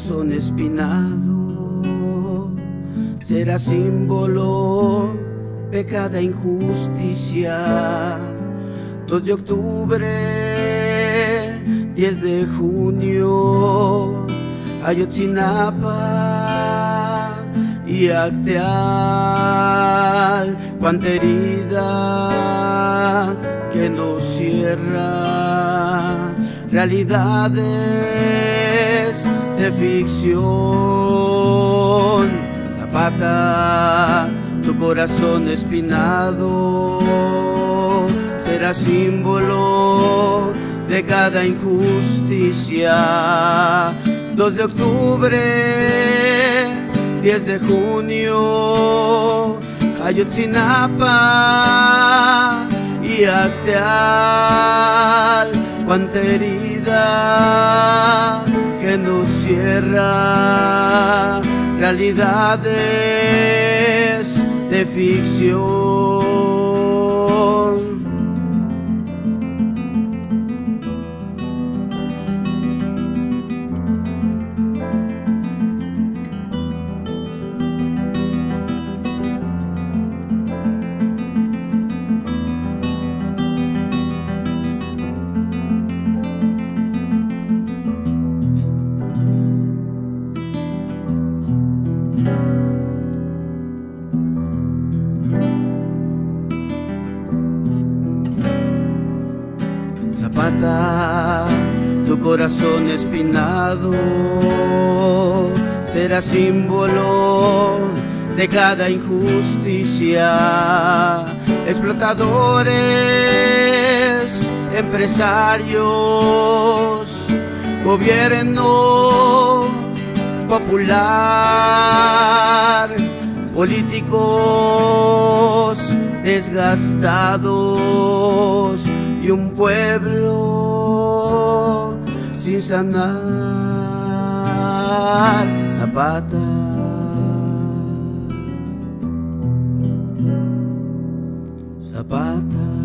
corazón espinado será símbolo de cada injusticia. 2 de octubre, 10 de junio, Ayotzinapa y Acteal. Cuánta herida que nos cierra, realidades de ficción. Zapata, tu corazón espinado será símbolo de cada injusticia. 2 de octubre, 10 de junio, Ayotzinapa y Acteal. Cuánta herida que nos cierra, realidades de ficción. Zapata, tu corazón espinado será símbolo de cada injusticia. Explotadores, empresarios, gobierno popular, políticos desgastados y un pueblo sin sanar. Zapata, Zapata.